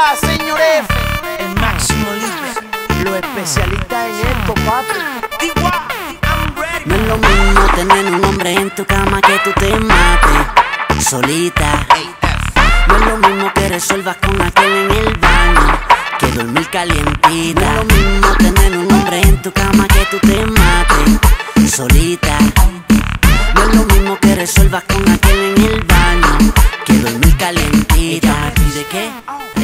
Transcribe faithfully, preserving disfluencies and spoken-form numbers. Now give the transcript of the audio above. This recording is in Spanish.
Igual, señor F, el máximo líder, los especialistas en esto, papi. Igual, I'm ready. No es lo mismo tener un hombre en tu cama que tú te mates solita. No es lo mismo que resuelvas con aquel en el baño que dormir calientita. No es lo mismo tener un hombre en tu cama que tú te mates solita. No es lo mismo que resuelvas con aquel en el baño que dormir calientita. ¿Y de qué?